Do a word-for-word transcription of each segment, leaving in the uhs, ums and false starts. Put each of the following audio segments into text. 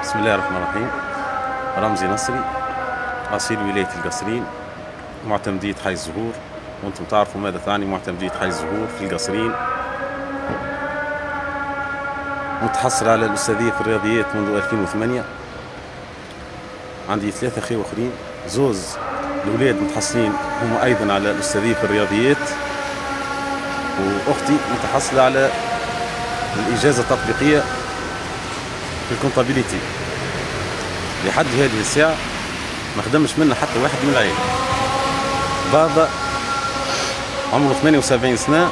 بسم الله الرحمن الرحيم. رمزي نصري، أصيل ولاية القصرين، معتمدية حي الزهور. وأنتم تعرفوا ماذا تعني معتمدية حي الزهور في القصرين. متحصل على الأستاذية في الرياضيات منذ ألفين وثمانية. عندي ثلاثة أخوة آخرين، زوز الأولاد متحصلين هم أيضا على الأستاذية في الرياضيات، وأختي متحصلة على الإجازة التطبيقية في الكونتابيليتي. لحد هذه الساعة ما خدمش منا حتى واحد من العائلة. بابا عمره ثمانية وسبعين سنة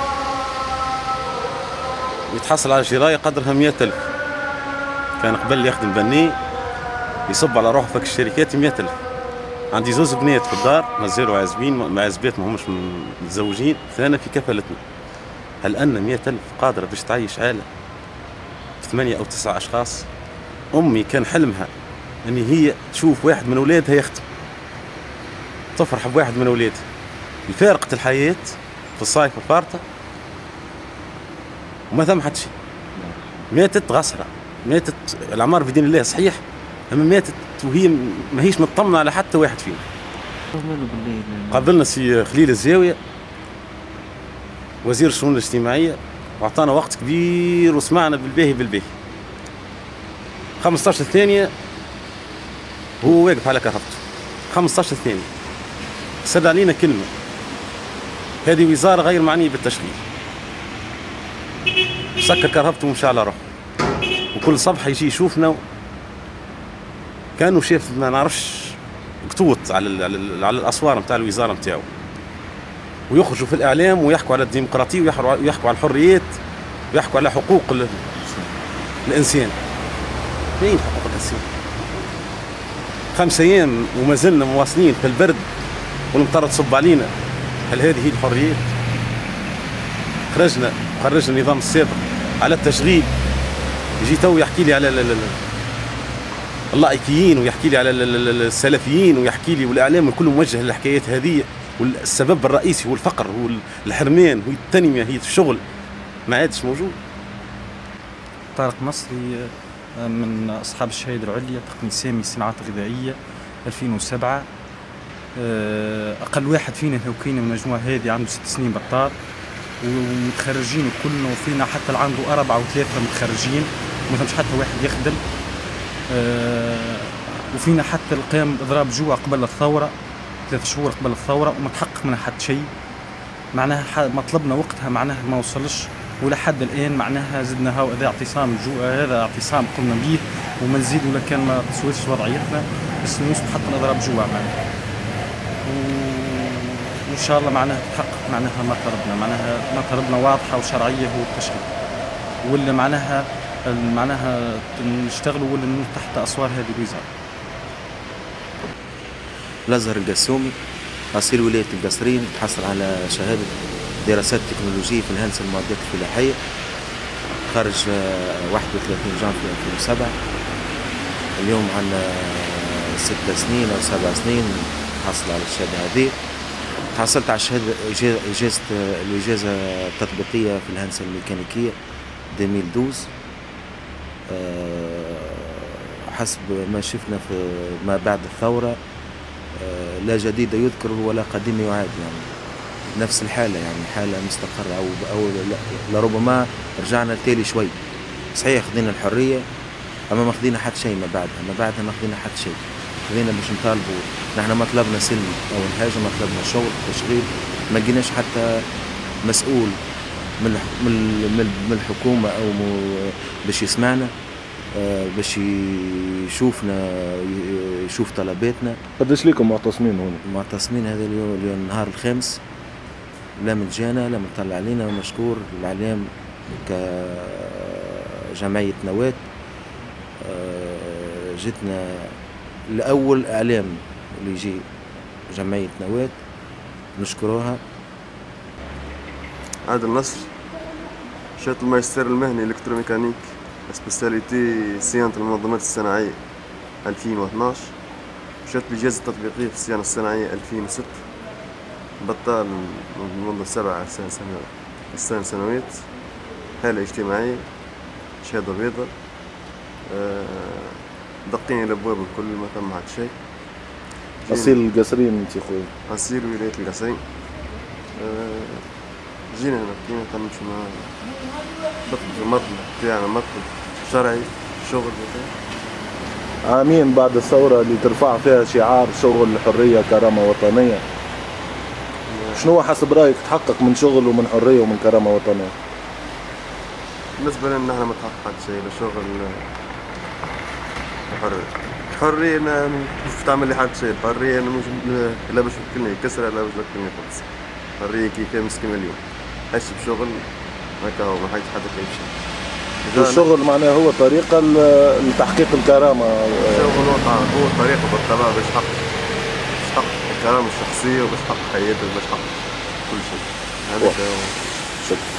يتحصل على جراية قدرها مئة ألف. كان قبل يخدم بني يصب على روحه فك الشركات مئة ألف. عندي زوز بنات في الدار مازالوا عازبين معزبات ما همش متزوجين، ثانا في كفالتنا. هل أن مئة ألف قادرة باش تعيش عائلة ثمانية أو تسعة أشخاص؟ أمي كان حلمها أن هي تشوف واحد من أولادها يخدم، تفرح بواحد من أولادها. فارقت الحياة في الصيف الفارطة وما ثم حتى شيء. ماتت غصرة، ماتت الأعمار في دين الله صحيح، أما ماتت وهي ما هيش مطمنة على حتى واحد فينا. قابلنا سي خليل الزاوية وزير الشؤون الاجتماعية وأعطانا وقت كبير وسمعنا بالباهي بالباهي. خمسة عشر ثانية هو واقف على كرهبته، خمسة عشر ثانية سد علينا كلمة: هذه وزارة غير معنية بالتشغيل. سكر كرهبته ومشى على روحه، وكل صبح يجي يشوفنا كانوا شاف ما نعرفش قطوط على على, على الأسوار نتاع الوزارة نتاعو، ويخرجوا في الإعلام ويحكوا على الديمقراطية ويحكوا على الحريات ويحكوا على حقوق الإنسان. فين حقوق الإنسان؟ خمس أيام وما زلنا مواصلين في البرد والمطر تصب علينا. هل هذه هي الحريات؟ خرجنا خرجنا النظام السابق على التشغيل، يجي تو يحكي لي على اللائكيين ويحكي لي على السلفيين ويحكي لي، والإعلام الكل موجه للحكايات هذه. والسبب الرئيسي هو الفقر، هو الحرمان، هو التنمية، هي الشغل ما عادش موجود. طارق مصري من أصحاب الشهادة العليا تقني سامي الصناعات الغذائية ألفين وسبعة. أقل واحد فينا هوكينا من المجموعة هذه عنده ست سنين بطال، ومتخرجين كلنا، وفينا حتى اللي عنده أربعة وثلاثة متخرجين وما فهمش حتى واحد يخدم. وفينا حتى القيام بإضراب جوع قبل الثورة، ثلاث شهور قبل الثورة، وما تحقق منها حتى شيء. معناها مطلبنا وقتها معناها ما وصلش، ولحد الآن معناها زدنا هاو هذا اعتصام الجوع، هذا اعتصام قمنا به وما نزيد ولا كان ما تسويتش وضعيتنا، بس نوصل حتى لإضراب جوع معناها. وإن شاء الله معناها تحقق معناها مطالبنا، معناها مطالبنا واضحة وشرعية هو التشغيل، ولا معناها معناها نشتغلوا ولا تحت أسوار هذه الوزارة. الأزهر القسومي، أصيل ولاية القصرين، تحصل على شهادة دراسات تكنولوجية في الهندسة المعدات الفلاحية، خرج واحد وثلاثين جانفي ألفين وسبعة. اليوم عندنا ست سنين أو سبع سنين حصل على الشهادة هذه. تحصلت على الشهادة إجازة الإجازة التطبيقية في الهندسة الميكانيكية ألفين واثناشر. حسب ما شفنا في ما بعد الثورة لا جديد يذكر ولا قديم يعاد، يعني نفس الحالة، يعني حالة مستقرة أو أو لربما رجعنا تالي شوي. صحيح خذينا الحرية أما ما خذينا حتى شيء ما بعدها، ما بعدها ما خذينا حتى شيء. خذينا باش نطالبوا، نحن مطلبنا سلمي أول حاجة، مطلبنا شغل تشغيل. ما لقيناش حتى مسؤول من من الحكومة أو باش يسمعنا، باش يشوفنا يشوف طلباتنا. قداش ليكم معتصمين هنا؟ معتصمين هذا اليوم النهار الخامس، لا متجانا لا مطلع علينا، ومشكور الإعلام كجمعية نواة. جتنا الأول إعلام اللي يجي جمعية نواة، نشكروها. عادل نصر، شهادة الماجستير المهني إلكتروميكانيك، سبيسياليتي صيانة المنظمات الصناعية ألفين واثناشر. شهادة الإجازة التطبيقية في الصيانة الصناعية ألفين وستة. بطال منذ سبع سنة سنوات. حالة اجتماعية، شهادة بيضاء. أه دقيني الابواب الكل ما ثم حد شيء. اصيل القصرين انت خويا. اصيل ولاية القصرين. أه جينا هنا كيما نمشي مع نطلب المطلب تاعنا مطلب شرعي شغل مثلا. عامين بعد الثورة اللي ترفع فيها شعار شغل حرية كرامة وطنية. شنو حسب رأيك تحقق من شغل ومن حرية ومن كرامة وطنية؟ بالنسبة لنا نحن ما تحقق شيء لا شغل حرية. الحرية أنا مش تعمل لي حد شيء، الحرية أنا مش لا باش تاكلني كسرة لا باش تاكلني خبز. الحرية كي خامس كيما اليوم. عيش بشغل هكا هو ما حاجة حتى كاين شيء. الشغل معناه هو طريقة لتحقيق الكرامة. الشغل هو طريقة بالطبع باش تحقق باش تحقق الكرامة الشخصية وباش تحقق حياتك باش تحقق كل شيء. هذاك هو. شكرا.